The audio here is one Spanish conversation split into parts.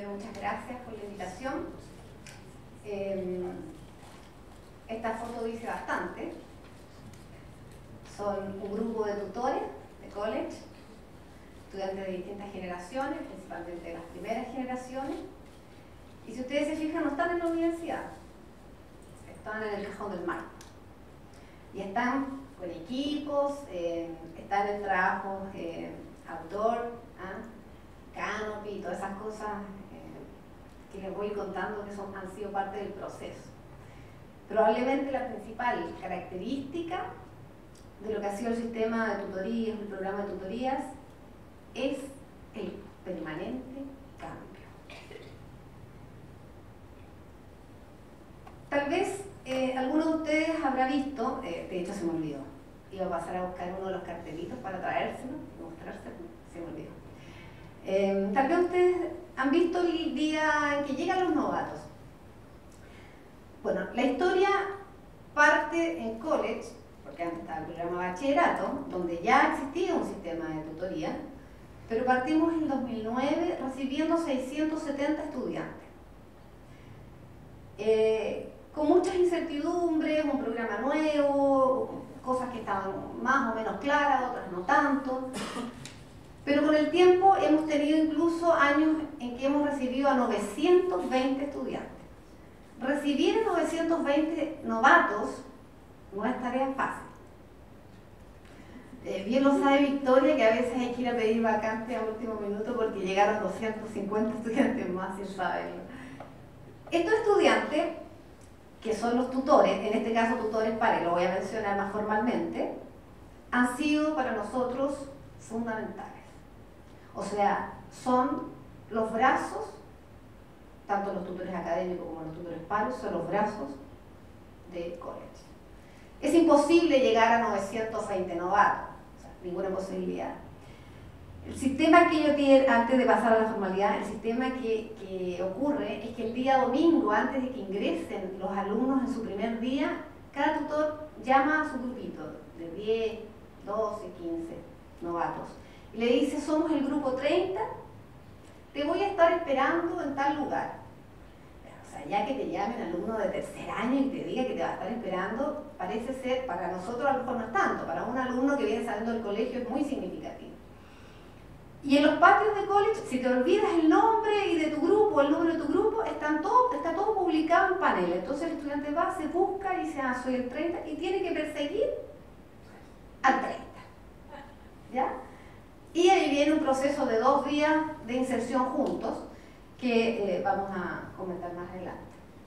muchas gracias por la invitación. Esta foto dice bastante. Son un grupo de tutores de college, estudiantes de distintas generaciones, principalmente de las primeras generaciones. Y si ustedes se fijan, no están en la universidad, están en el cajón del mar. Y están con equipos, están en trabajos outdoor, canopy y todas esas cosas que les voy contando que han sido parte del proceso. Probablemente la principal característica de lo que ha sido el sistema de tutorías, el programa de tutorías, es el permanente cambio. Tal vez alguno de ustedes habrá visto, de hecho se me olvidó, iba a pasar a buscar uno de los cartelitos para traérselo y mostrárselo, se me olvidó. Tal vez ustedes han visto el día en que llegan los novatos. Bueno, la historia parte en college, porque antes estaba el programa de bachillerato, donde ya existía un sistema de tutoría, pero partimos en 2009 recibiendo 670 estudiantes. Con muchas incertidumbres, un programa nuevo, cosas que estaban más o menos claras, otras no tanto. Pero con el tiempo hemos tenido incluso años en que hemos recibido a 920 estudiantes. Recibir a 920 novatos no es tarea fácil. Bien lo sabe Victoria, que a veces hay que ir a pedir vacante a último minuto porque llegaron 250 estudiantes más sin saberlo. Estos estudiantes, que son los tutores, en este caso tutores pares, lo voy a mencionar más formalmente, han sido para nosotros fundamentales. O sea, son los brazos, tanto los tutores académicos como los tutores pares, son los brazos de college. Es imposible llegar a 920 novatos, o sea, ninguna posibilidad. El sistema que ellos tienen, antes de pasar a la formalidad, el sistema que ocurre es que el día domingo, antes de que ingresen los alumnos en su primer día, cada tutor llama a su grupito de 10, 12, 15 novatos y le dice: somos el grupo 30, te voy a estar esperando en tal lugar. O sea, ya que te llame un alumno de tercer año y te diga que te va a estar esperando, parece ser, para nosotros a lo mejor no es tanto, para un alumno que viene saliendo del colegio es muy significativo. Y en los patios de college, si te olvidas el nombre y de tu grupo, el número de tu grupo, está todo publicado en panel. Entonces el estudiante va, se busca y dice: soy el 30, y tiene que perseguir al 30. ¿Ya? Y ahí viene un proceso de 2 días de inserción juntos, que vamos a comentar más adelante.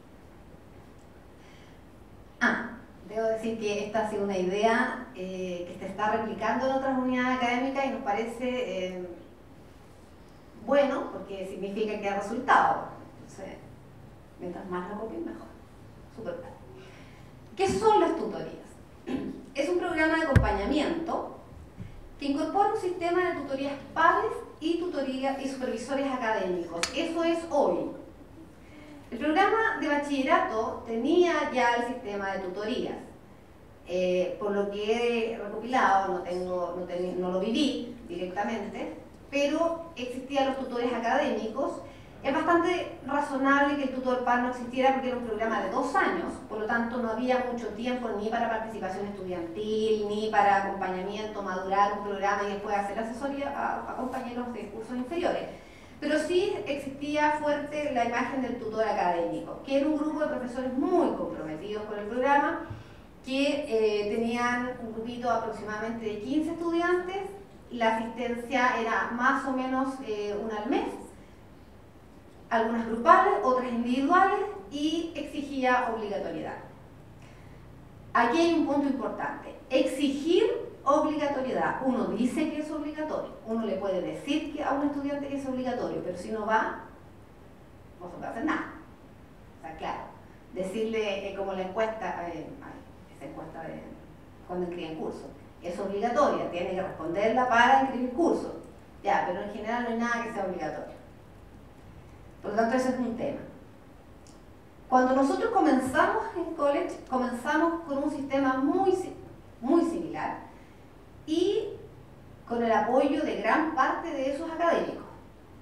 Debo decir que esta ha sido una idea que se está replicando en otras unidades académicas y nos parece bueno, porque significa que ha resultado. Entonces, mientras más lo copien, mejor. Súper bien. ¿Qué son las tutorías? Es un programa de acompañamiento que incorpora un sistema de tutorías pares y supervisores académicos. Eso es hoy. El programa de bachillerato tenía ya el sistema de tutorías. Por lo que he recopilado, no lo viví directamente, pero existían los tutores académicos. Es bastante razonable que el tutor par no existiera porque era un programa de 2 años, por lo tanto no había mucho tiempo ni para participación estudiantil, ni para acompañamiento, madurar un programa y después hacer asesoría a compañeros de cursos inferiores. Pero sí existía fuerte la imagen del tutor académico, que era un grupo de profesores muy comprometidos con el programa, que tenían un grupito aproximadamente de 15 estudiantes. La asistencia era más o menos una al mes, algunas grupales, otras individuales, y exigía obligatoriedad. Aquí hay un punto importante: exigir obligatoriedad. Uno dice que es obligatorio, uno le puede decir a un estudiante que es obligatorio, pero si no va, no se puede hacer nada. O sea, claro, decirle como la encuesta, esa encuesta de cuando inscriben curso, es obligatoria, tiene que responderla para inscribir curso. Ya, pero en general no hay nada que sea obligatorio. Por lo tanto, ese es un tema. Cuando nosotros comenzamos en college, comenzamos con un sistema muy similar y con el apoyo de gran parte de esos académicos.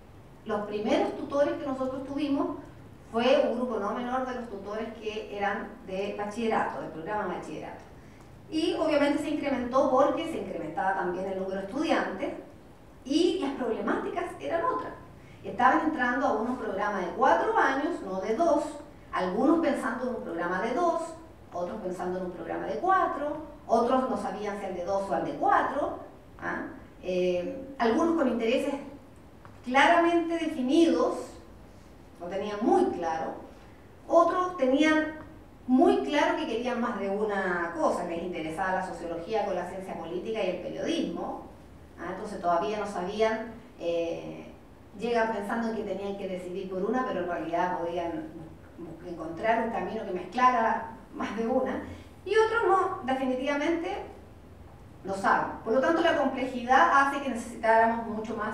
los primeros tutores que nosotros tuvimos fue un grupo no menor de los tutores que eran de bachillerato, del programa de bachillerato. Y obviamente se incrementó porque se incrementaba también el número de estudiantes y las problemáticas eran otras. Estaban entrando a un programa de 4 años, no de 2, algunos pensando en un programa de 2, otros pensando en un programa de 4, otros no sabían si al de 2 o al de 4, ¿ah? Algunos con intereses claramente definidos, lo tenían muy claro, otros tenían muy claro que querían más de una cosa, que les interesaba la sociología con la ciencia política y el periodismo, ¿ah? Entonces todavía no sabían, llegan pensando en que tenían que decidir por una, pero en realidad podían encontrar un camino que mezclara más de una, y otros no, definitivamente no saben. Por lo tanto, la complejidad hace que necesitáramos mucho más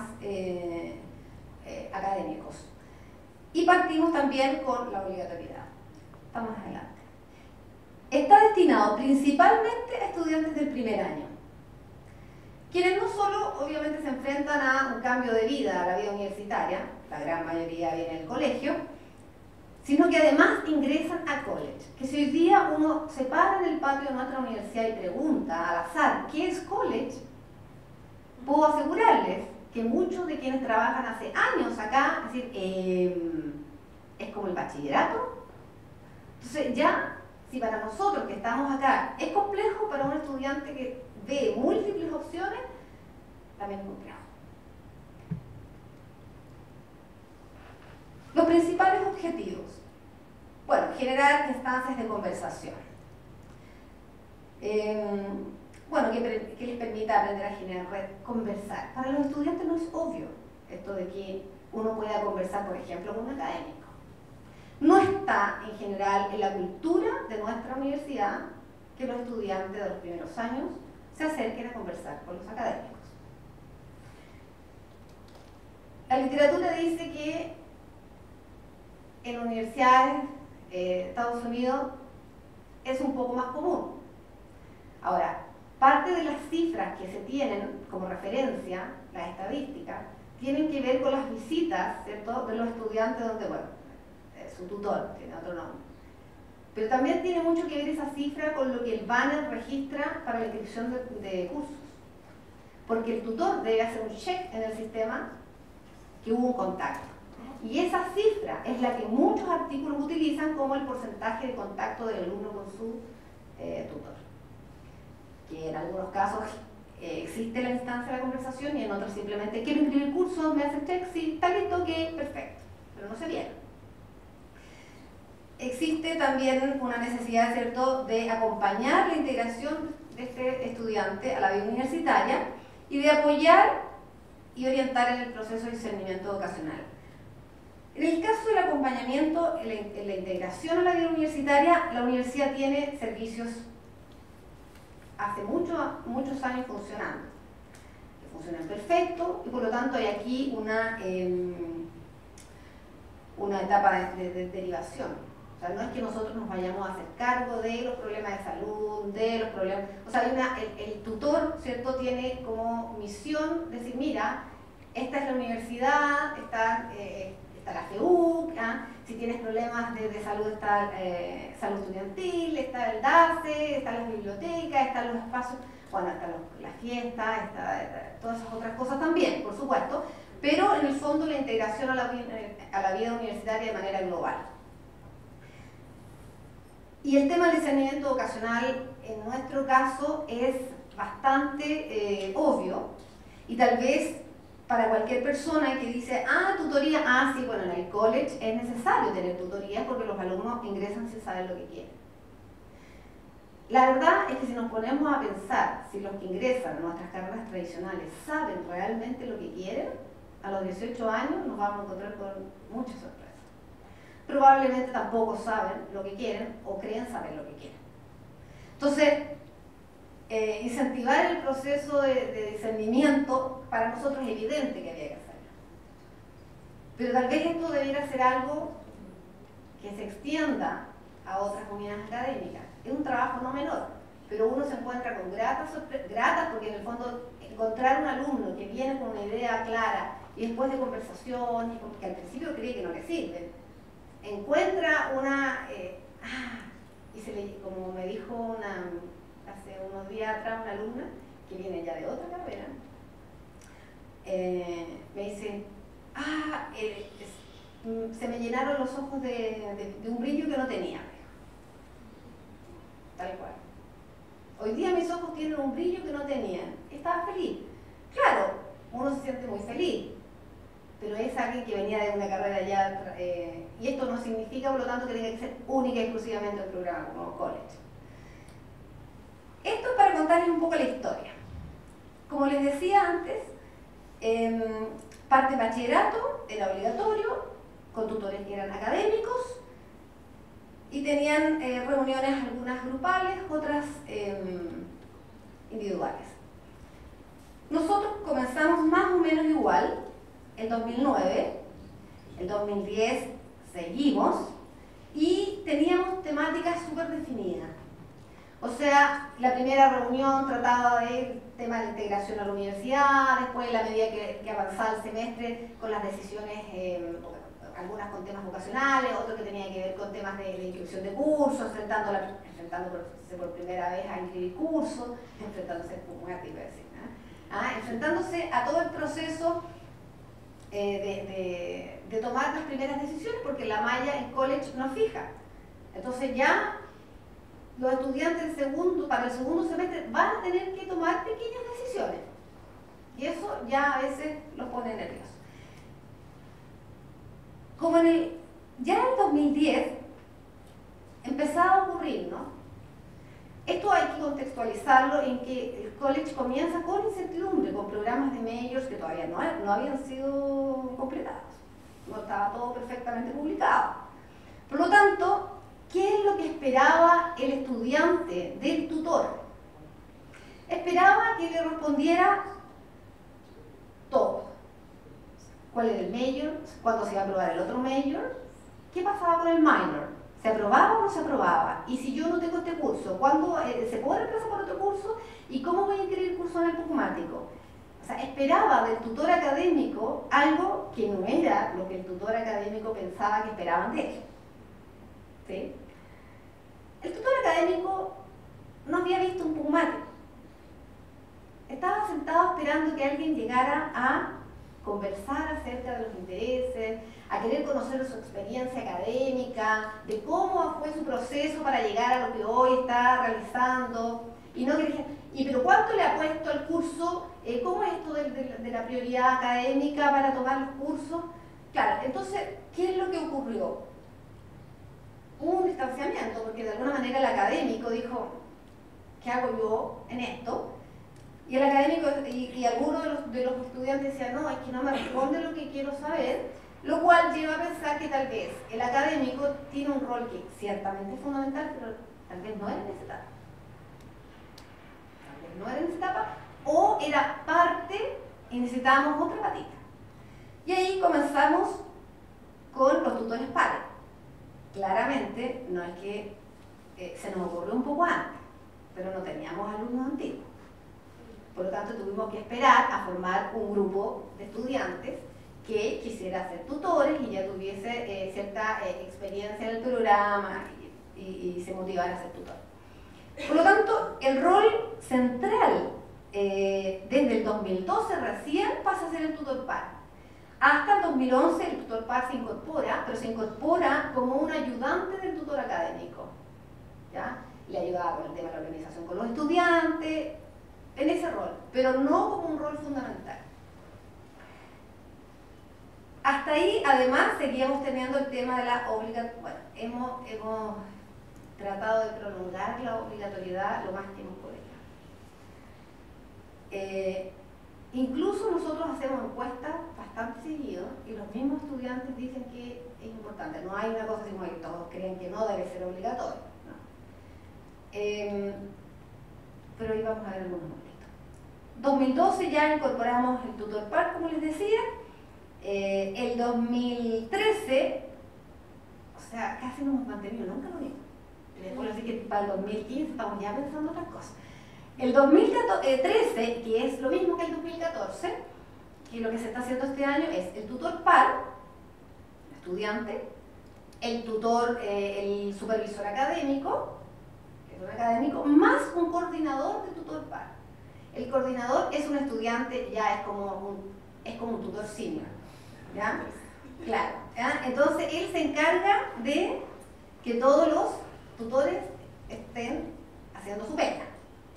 académicos. Y partimos también con la obligatoriedad. Estamos adelante. Está destinado principalmente a estudiantes del primer año, quienes no solo obviamente se enfrentan a un cambio de vida, a la vida universitaria, la gran mayoría viene del colegio, sino que además ingresan a college. Que si hoy día uno se para en el patio de nuestra universidad y pregunta al azar ¿qué es college?, puedo asegurarles que muchos de quienes trabajan hace años acá, es decir, es como el bachillerato. Entonces ya, si para nosotros que estamos acá es complejo, para un estudiante que ve múltiples opciones, también es complejo. Los principales objetivos. Bueno, generar instancias de conversación. Bueno, que les permita aprender a generar red, conversar. Para los estudiantes no es obvio esto de que uno pueda conversar, por ejemplo, con un académico. No está en general en la cultura de nuestra universidad que los estudiantes de los primeros años se acerquen a conversar con los académicos. La literatura dice que en universidades de Estados Unidos es un poco más común. Ahora, parte de las cifras que se tienen como referencia, las estadísticas, tienen que ver con las visitas, ¿cierto?, de los estudiantes donde, bueno, su tutor tiene otro nombre. Pero también tiene mucho que ver esa cifra con lo que el banner registra para la inscripción de cursos. Porque el tutor debe hacer un check en el sistema que hubo un contacto. Y esa cifra es la que muchos artículos utilizan como el porcentaje de contacto del alumno con su tutor. Que en algunos casos existe la instancia de la conversación y en otros simplemente quiero inscribir curso, me hacen check, sí, está listo, ok, perfecto. Pero no se viene. Existe también una necesidad, ¿cierto?, de acompañar la integración de este estudiante a la vida universitaria y de apoyar y orientar en el proceso de discernimiento vocacional. En el caso del acompañamiento, en la integración a la vida universitaria, la universidad tiene servicios hace muchos años funcionando, que funcionan perfecto, y por lo tanto hay aquí una etapa de derivación. O sea, no es que nosotros nos vayamos a hacer cargo de los problemas de salud, de los problemas... O sea, el tutor, ¿cierto?, tiene como misión decir, mira, esta es la universidad, está la FEUC, ¿ah? Si tienes problemas de salud está salud estudiantil, está el DACE, están las bibliotecas, están los espacios, bueno, están las fiestas, todas esas otras cosas también, por supuesto, pero en el fondo la integración a la vida universitaria de manera global. Y el tema del discernimiento vocacional, en nuestro caso, es bastante obvio, y tal vez para cualquier persona que dice, tutoría, sí, bueno, en el college es necesario tener tutorías porque los alumnos ingresan sin saber lo que quieren. La verdad es que si nos ponemos a pensar si los que ingresan a nuestras carreras tradicionales saben realmente lo que quieren, a los 18 años nos vamos a encontrar con muchas sorpresas. Probablemente tampoco saben lo que quieren o creen saber lo que quieren. Entonces, incentivar el proceso de discernimiento para nosotros es evidente que había que hacerlo. Pero tal vez esto debiera ser algo que se extienda a otras comunidades académicas. Es un trabajo no menor, pero uno se encuentra con gratas porque en el fondo encontrar un alumno que viene con una idea clara, y después de conversaciones, que al principio cree que no le sirven, encuentra una, como me dijo hace unos días atrás una alumna, que viene ya de otra carrera, me dice, se me llenaron los ojos de un brillo que no tenía. Tal cual. Hoy día mis ojos tienen un brillo que no tenían. Estaba feliz. Claro, uno se siente muy feliz, pero es alguien que venía de una carrera ya, y esto no significa, por lo tanto, que tenga que ser única y exclusivamente el programa como college. Esto es para contarles un poco la historia. Como les decía antes, parte de bachillerato era obligatorio, con tutores que eran académicos, y tenían reuniones, algunas grupales, otras individuales. Nosotros comenzamos más o menos igual, el 2009, el 2010 seguimos, y teníamos temáticas súper definidas. O sea, la primera reunión trataba del tema de la integración a la universidad, después, a la medida que avanzaba el semestre, con las decisiones, algunas con temas vocacionales, otro que tenía que ver con temas de inscripción de cursos, enfrentándose por primera vez a inscribir cursos, enfrentándose a todo el proceso de tomar las primeras decisiones, porque la malla en college no fija. Entonces ya los estudiantes para el segundo semestre van a tener que tomar pequeñas decisiones. Y eso ya a veces los pone nerviosos. Como ya en el 2010 empezaba a ocurrir, ¿no? Esto hay que contextualizarlo en que el college comienza con incertidumbre, con programas de majors que todavía no habían sido completados. No estaba todo perfectamente publicado. Por lo tanto, ¿qué es lo que esperaba el estudiante del tutor? Esperaba que le respondiera todo. ¿Cuál era el major? ¿Cuándo se iba a aprobar el otro major? ¿Qué pasaba con el minor? ¿Se aprobaba o no se aprobaba? Y si yo no tengo este curso, ¿cuándo se puede reemplazar por otro curso? ¿Y cómo voy a inscribir el curso en el pragmático? O sea, esperaba del tutor académico algo que no era lo que el tutor académico pensaba que esperaban de él. ¿Sí? El tutor académico no había visto un pragmático. Estaba sentado esperando que alguien llegara a conversar acerca de los intereses, a querer conocer su experiencia académica, de cómo fue su proceso para llegar a lo que hoy está realizando, y no que dije, pero ¿cuánto le ha puesto al curso? ¿Cómo es esto de la prioridad académica para tomar los cursos? Claro, entonces, ¿qué es lo que ocurrió? Hubo un distanciamiento, porque de alguna manera el académico dijo, ¿qué hago yo en esto? Y el académico y algunos de los estudiantes decían, no, es que no me responde lo que quiero saber, lo cual lleva a pensar que tal vez el académico tiene un rol que ciertamente es fundamental, pero tal vez no era en esa etapa. Tal vez no era en esa etapa, o era parte y necesitábamos otra patita. Y ahí comenzamos con los tutores pares. Claramente, no es que se nos ocurrió un poco antes, pero no teníamos alumnos antiguos. Por lo tanto, tuvimos que esperar a formar un grupo de estudiantes que quisiera ser tutores y ya tuviese cierta experiencia en el programa y se motivara a ser tutor. Por lo tanto, el rol central desde el 2012 recién pasa a ser el tutor par. Hasta el 2011 el tutor par se incorpora, pero se incorpora como un ayudante del tutor académico. ¿Ya? Le ayudaba con el tema de la organización con los estudiantes, en ese rol, pero no como un rol fundamental. Hasta ahí, además, seguíamos teniendo el tema de la obligatoriedad. Bueno, hemos tratado de prolongar la obligatoriedad lo más que hemos podido. Incluso nosotros hacemos encuestas bastante seguido y los mismos estudiantes dicen que es importante. No hay una cosa así como que todos creen que no debe ser obligatorio, ¿no? Pero ahí vamos a ver algunos numeritos. 2012 ya incorporamos el tutor par, como les decía. El 2013, o sea, casi no hemos mantenido nunca lo mismo. Después así que para el 2015 estamos ya pensando otras cosas. El 2013, que es lo mismo que el 2014, que lo que se está haciendo este año es el tutor par, el estudiante, el tutor, el supervisor académico, que es un académico, más un coordinador de tutor par. El coordinador es un estudiante, ya es como un tutor senior, ¿ya? Claro, ¿ya? Entonces él se encarga de que todos los tutores estén haciendo su pega.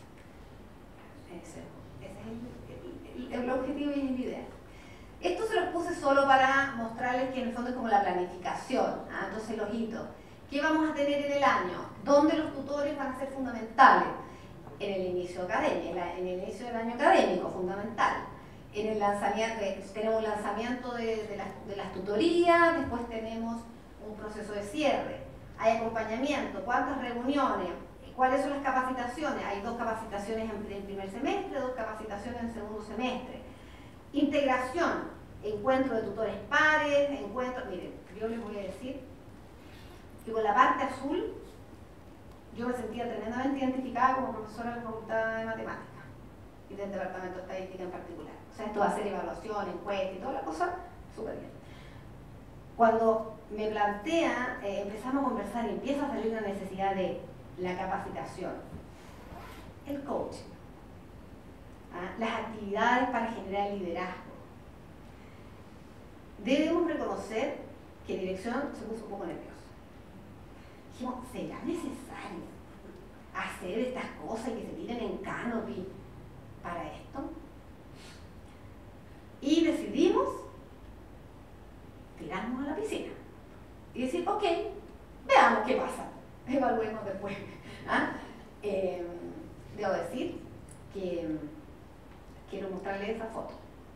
Ese es el objetivo y es el ideal. Esto se los puse solo para mostrarles que en el fondo es como la planificación, ¿ah? Entonces los hitos. ¿Qué vamos a tener en el año? ¿Dónde los tutores van a ser fundamentales? En el inicio académico, en el inicio del año académico, fundamental. En el lanzamiento, tenemos un lanzamiento de las tutorías, después tenemos un proceso de cierre, hay acompañamiento, cuántas reuniones, cuáles son las capacitaciones, hay 2 capacitaciones en el primer semestre, 2 capacitaciones en el segundo semestre. Integración, encuentro de tutores pares, miren, yo les voy a decir que con la parte azul yo me sentía tremendamente identificada como profesora de la Facultad de Matemáticas y del Departamento de Estadística en particular. O sea, esto va a ser evaluación, encuesta y toda la cosa, súper bien. Cuando me plantea, empezamos a conversar y empieza a salir la necesidad de la capacitación, el coaching, las actividades para generar liderazgo. Debemos reconocer que dirección se puso un poco nerviosa. Dijimos, ¿será necesario hacer estas cosas y que se tiren en canopy para esto? Y decidimos tirarnos a la piscina y decir, ok, veamos qué pasa, evaluemos después. Debo decir que quiero mostrarles esa foto.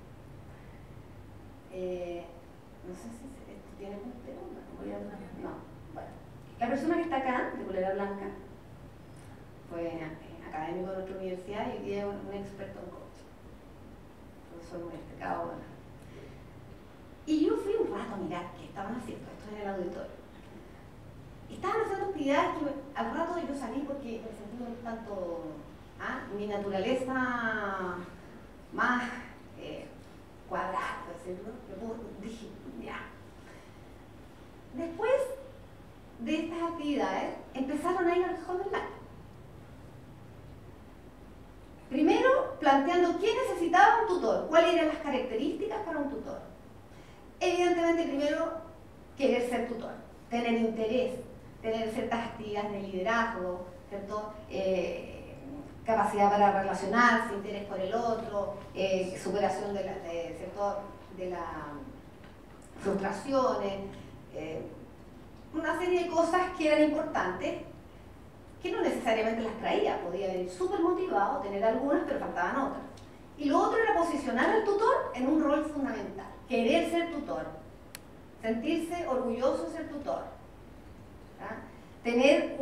No sé si esto tiene puntero, no. Bueno, la persona que está acá, de polera blanca, fue académico de nuestra universidad y hoy día es un experto en coaching. Profesor muy destacado. Bueno. Y yo fui un rato a mirar qué estaban haciendo, esto en el auditorio. Estaban haciendo actividades que al rato yo salí porque me sentí un tanto mi naturaleza más cuadrada, ¿cierto? Dije, ya. Después de estas actividades empezaron a ir al hall online. Primero, planteando quién necesitaba un tutor, cuáles eran las características para un tutor. Evidentemente, primero, querer ser tutor, tener interés, tener ciertas actividades de liderazgo, ¿cierto? Capacidad para relacionarse, interés por el otro, superación de las frustraciones, una serie de cosas que eran importantes, que no necesariamente las traía, podía venir súper motivado, tener algunas, pero faltaban otras. Y lo otro era posicionar al tutor en un rol fundamental, querer ser tutor, sentirse orgulloso de ser tutor, ¿ah? Tener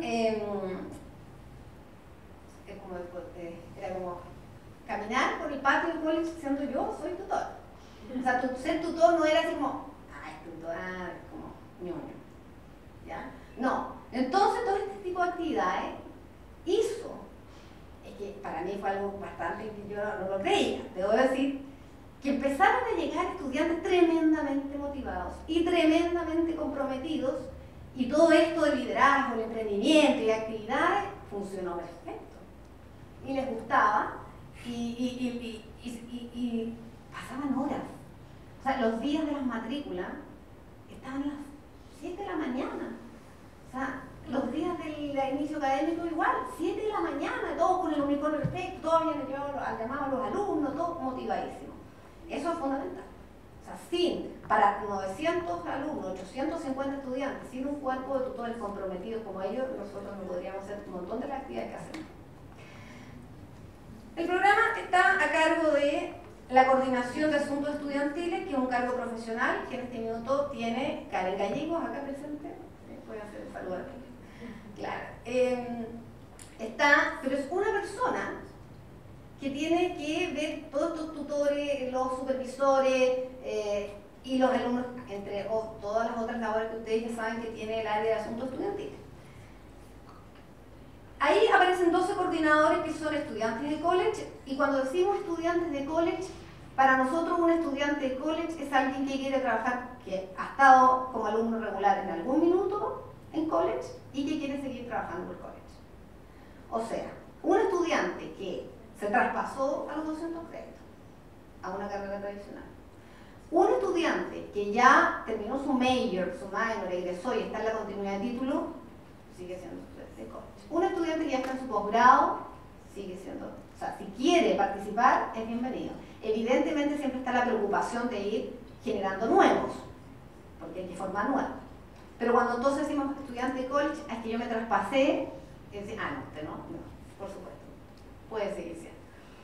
era como caminar por el patio del college siendo yo soy tutor. O sea, ser tutor no era así como, tutor, como ñoño, ¿ya? No. Entonces todo este tipo de actividades hizo, es que para mí fue algo bastante que yo no lo creía, debo decir, que empezaron a llegar estudiantes tremendamente motivados y tremendamente comprometidos, y todo esto de liderazgo, el emprendimiento y actividades funcionó perfecto. Y les gustaba y pasaban horas. O sea, los días de las matrículas estaban a las 7 de la mañana. O sea, los días del inicio académico igual, 7 de la mañana, todos con el uniforme perfecto, todos habían llamado a los alumnos, todos motivadísimos. Eso es fundamental. O sea, para 900 alumnos, 850 estudiantes, sin un cuerpo de tutores comprometidos como ellos, nosotros no podríamos hacer un montón de las actividades que hacemos. El programa está a cargo de la Coordinación de Asuntos Estudiantiles, que es un cargo profesional que en este minuto tiene Karen Gallegos, acá presente. Voy a hacer el saludo aquí. Claro. Pero es una persona que tiene que ver todos estos tutores, los supervisores y los alumnos, entre todas las otras labores que ustedes ya saben que tiene el área de asuntos estudiantiles. Ahí aparecen 12 coordinadores que son estudiantes de college, y cuando decimos estudiantes de college, Para nosotros un estudiante de college es alguien que quiere trabajar, que ha estado como alumno regular en algún minuto en college y que quiere seguir trabajando por college. O sea, un estudiante que se traspasó a los 200 créditos, a una carrera tradicional. Un estudiante que ya terminó su major, su minor, egresó y está en la continuidad de título, sigue siendo estudiante de college. Un estudiante que ya está en su posgrado, sigue siendo, o sea, si quiere participar, es bienvenido. Evidentemente siempre está la preocupación de ir generando nuevos, porque hay que formar nuevos. Pero cuando entonces decimos estudiante de college, es que yo me traspasé, y decir, no, usted no, por supuesto, puede seguir siendo.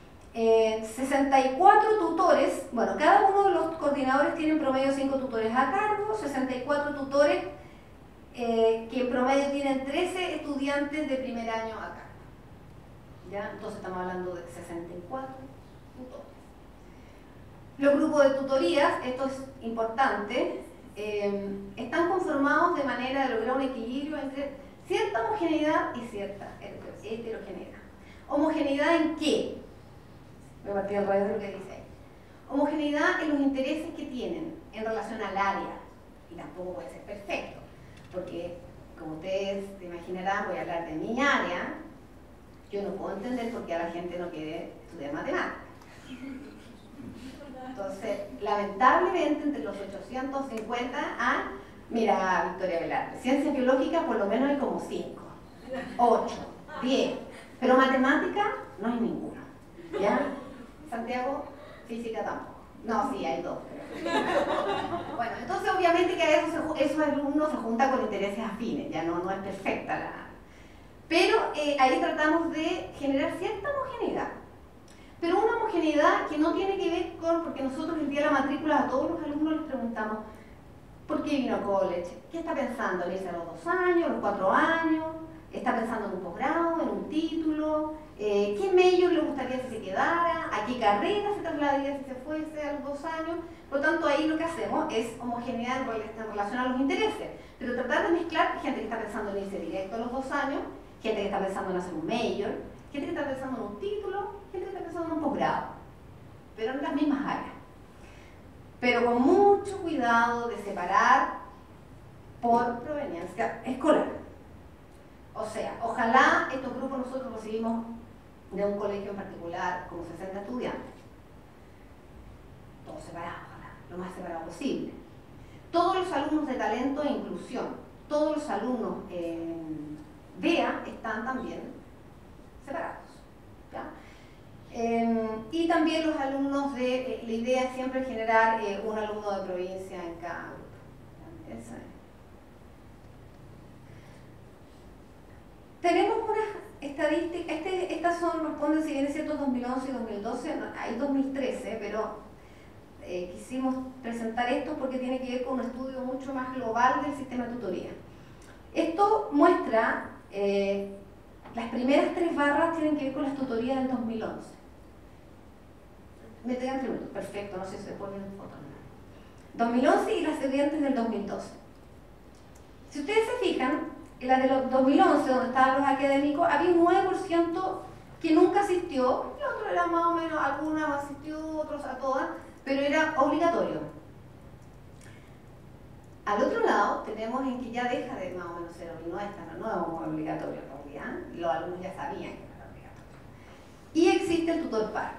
64 tutores, bueno, cada uno de los coordinadores tiene en promedio 5 tutores a cargo, 64 tutores que en promedio tienen 13 estudiantes de primer año a cargo. ¿Ya? Entonces estamos hablando de 64 tutores. Los grupos de tutorías, esto es importante, están conformados de manera de lograr un equilibrio entre cierta homogeneidad y cierta heterogeneidad. ¿Homogeneidad en qué? Voy a partir al revés de lo que dice ahí. Homogeneidad en los intereses que tienen en relación al área, y tampoco puede ser perfecto, porque como ustedes se imaginarán, voy a hablar de mi área, yo no puedo entender por qué a la gente no quiere estudiar matemáticas. Entonces, lamentablemente, entre los 850 mira, Victoria Velarde, ciencias biológicas por lo menos hay como 5, 8, 10, pero matemática no hay ninguno, ¿ya? Santiago, física tampoco. No, sí, hay 2. Bueno, entonces obviamente que a esos alumnos se juntan con intereses afines, ya no es perfecta la... Pero ahí tratamos de generar cierta homogeneidad. Pero una homogeneidad que no tiene que ver con, porque nosotros el día de la matrícula a todos los alumnos les preguntamos ¿por qué vino a college? ¿Qué está pensando? ¿En irse a los 2 años, los 4 años? ¿Está pensando en un posgrado, en un título? ¿Qué major le gustaría si se quedara? ¿A qué carrera se trasladaría si se fuese a los 2 años? Por lo tanto, ahí lo que hacemos es homogeneidad en relación a los intereses, pero tratar de mezclar gente que está pensando en irse directo a los 2 años, gente que está pensando en hacer un major, gente que está pensando en un título, gente que está pensando en un posgrado, pero en las mismas áreas. Pero con mucho cuidado de separar por proveniencia escolar. O sea, ojalá estos grupos nosotros recibimos de un colegio en particular como 60 estudiantes. Todos separados, ojalá, lo más separado posible. Todos los alumnos de talento e inclusión, todos los alumnos DEA están también separados. ¿Ya? Y también los alumnos de, la idea es siempre generar un alumno de provincia en cada grupo. ¿Ya? Eso es. Tenemos unas estadísticas, estas responden, si bien es cierto, 2011 y 2012, hay 2013, pero quisimos presentar esto porque tiene que ver con un estudio mucho más global del sistema de tutoría. Esto muestra, las primeras 3 barras tienen que ver con las tutorías del 2011. Me tengan 3 minutos, perfecto, no sé si se ponen fotos. 2011 y las siguientes del 2012. Si ustedes se fijan, en la de los 2011, donde estaban los académicos, había un 9% que nunca asistió, y otros eran más o menos, algunas asistió, otros a todas, pero era obligatorio. Al otro lado tenemos en que ya deja de más o menos ser obligatorio, no es obligatorio en realidad, los alumnos ya sabían que no era obligatorio. Y existe el tutor par.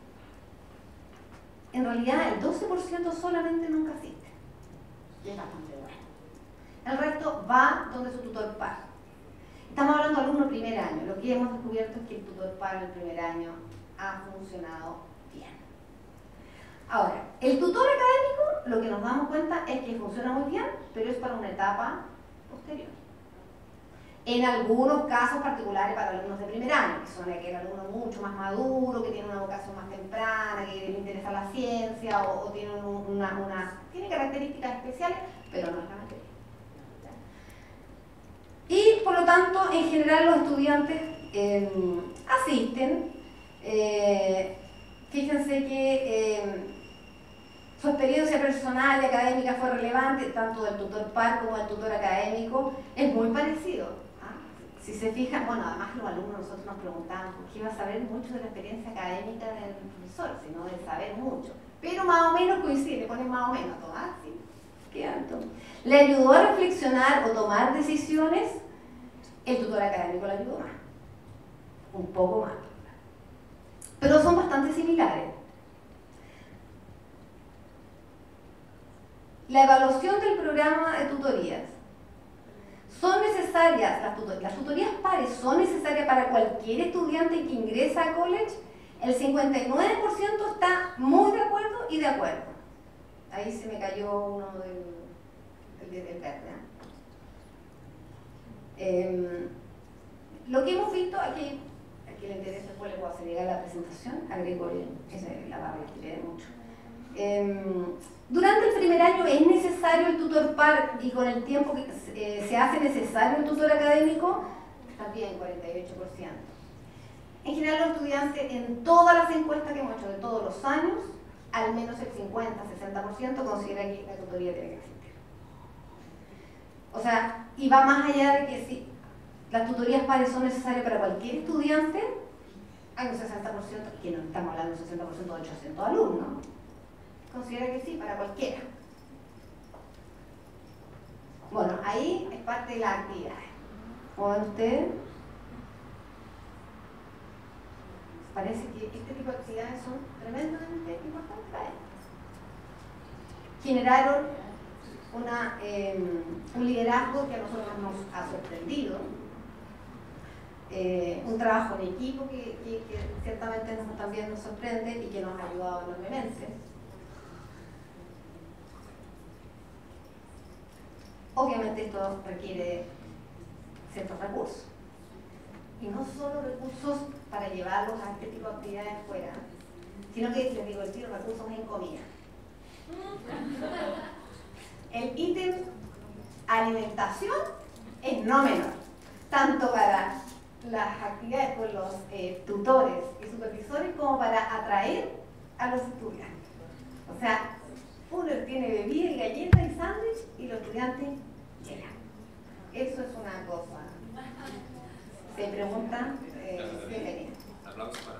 En realidad el 12% solamente nunca asiste, y es bastante bueno. El resto va donde su tutor par. Estamos hablando de alumnos primer año. Lo que hemos descubierto es que el tutor par en el primer año ha funcionado bien. Ahora, el tutor académico, lo que nos damos cuenta es que funciona muy bien, pero es para una etapa posterior. En algunos casos particulares para alumnos de primer año, que son aquel alumno mucho más maduro, que tiene una vocación más temprana, que le interesa la ciencia o tiene tiene características especiales, pero no es la mayoría. Y por lo tanto, en general los estudiantes asisten. Fíjense que su experiencia personal y académica fue relevante, tanto del tutor par como del tutor académico, es muy parecido. Si se fijan, bueno, además los alumnos nosotros nos preguntaban, ¿por qué iba a saber mucho de la experiencia académica del profesor? Sino de saber mucho. pero más o menos coincide, le ponen más o menos a todo, ¿ah? Sí, qué alto. ¿Le ayudó a reflexionar o tomar decisiones? El tutor académico le ayudó más, un poco más, pero son bastante similares. La evaluación del programa de tutorías. ¿Son necesarias las tutorías pares? ¿Son necesarias para cualquier estudiante que ingresa a college? El 59% está muy de acuerdo y de acuerdo. Ahí se me cayó uno del verde. Lo que hemos visto, aquí le interesa, después le puedo hacer llegar la presentación a Gregorio, esa es la barra que lee mucho. Durante el primer año es necesario el tutor par y con el tiempo que se hace necesario el tutor académico, también 48%. En general los estudiantes en todas las encuestas que hemos hecho de todos los años, al menos el 50-60% considera que la tutoría tiene que existir. O sea, y va más allá de que si las tutorías pares son necesarias para cualquier estudiante, hay un 60%, que no estamos hablando de un 60% de 800 alumnos, considera que sí, para cualquiera. Bueno, ahí es parte de las actividades. Como ven ustedes, parece que este tipo de actividades son tremendamente importantes para ellos. Generaron un liderazgo que a nosotros nos ha sorprendido, un trabajo en equipo que ciertamente también nos sorprende y que nos ha ayudado enormemente. Obviamente esto requiere ciertos recursos, y no solo recursos para llevarlos a este tipo de actividades fuera, sino que les digo, el tiro de recursos en comida. El ítem alimentación es no menor, tanto para las actividades con los tutores y supervisores como para atraer a los estudiantes. O sea, uno tiene bebida y galletas y sándwich y los estudiantes llegan. Eso es una cosa. Se preguntan, bienvenida. Aplausos para